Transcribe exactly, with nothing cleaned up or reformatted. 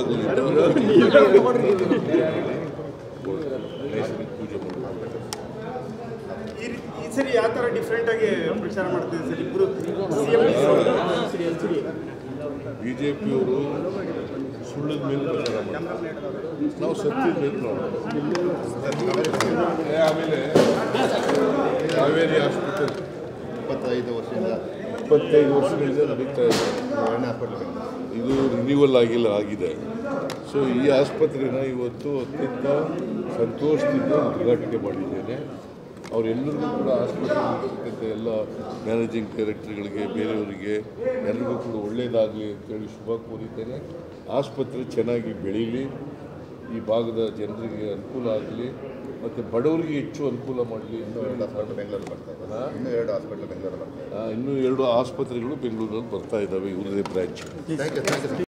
ಪೂಜೆ ಮಾಡಬೇಕು. ಈ ಸರಿ ಯಾವ ಥರ ಡಿಫ್ರೆಂಟ್ ಆಗಿ ಪ್ರಚಾರ ಮಾಡ್ತಿದೆ ಸರ್ ಇಬ್ಬರು ಬಿ ಜೆ ಪಿಯವರು ಸುಳ್ಳದ ಮೇಲೆ ಪ್ರಚಾರ ಮಾಡ್ತಾರೆ, ನಾವು ಸತ್ಯದ ಮೇಲೆ ನೋಡೋಣ. ಆಮೇಲೆ ಕಾವೇರಿ ಆಸ್ಪತ್ರೆ ಇಪ್ಪತ್ತೈದು ವರ್ಷದಿಂದ ಇಪ್ಪತ್ತೈದು ವರ್ಷಗಳಿಂದ ನಡೀತಾ ಇದೆ. ಎರಡನೇ ಹಾಸ್ಪಿಟ್ಲ್ ಇದು ರಿನ್ಯೂವಲ್ ಆಗಿಲ್ಲ ಆಗಿದೆ. ಸೊ ಈ ಆಸ್ಪತ್ರೆನ ಇವತ್ತು ಅತ್ಯಂತ ಸಂತೋಷದಿಂದ ಉದ್ಘಾಟನೆ ಮಾಡಿದ್ದೇನೆ. ಅವರೆಲ್ಲರಿಗೂ ಕೂಡ ಆಸ್ಪತ್ರೆ ಎಲ್ಲ ಮ್ಯಾನೇಜಿಂಗ್ ಡೈರೆಕ್ಟರ್ಗಳಿಗೆ, ಬೇರೆಯವರಿಗೆ ಎಲ್ಲರಿಗೂ ಕೂಡ ಒಳ್ಳೆಯದಾಗಲಿ ಅಂತೇಳಿ ಶುಭ ಕೋರಿದ್ದೇನೆ. ಆಸ್ಪತ್ರೆ ಚೆನ್ನಾಗಿ ಬೆಳೀಲಿ, ಈ ಭಾಗದ ಜನರಿಗೆ ಅನುಕೂಲ ಆಗಲಿ ಮತ್ತು ಬಡವರಿಗೆ ಹೆಚ್ಚು ಅನುಕೂಲ ಮಾಡಲಿ. ಇನ್ನೂ ಎರಡು ಹಾಸ್ಪಿಟ್ಲ್ ಬೆಂಗಳೂರು ಬರ್ತಾ ಇದೆ ಇನ್ನೂ ಎರಡು ಹಾಸ್ಪಿಟ್ಲ್ ಬೆಂಗಳೂರು ಬರ್ತಾ ಇದೆ ಇನ್ನೂ ಎರಡು ಆಸ್ಪತ್ರೆಗಳು ಬೆಂಗಳೂರಲ್ಲಿ ಬರ್ತಾ ಇದ್ದಾವೆ, ಇವರದೇ branch. Thank you thank you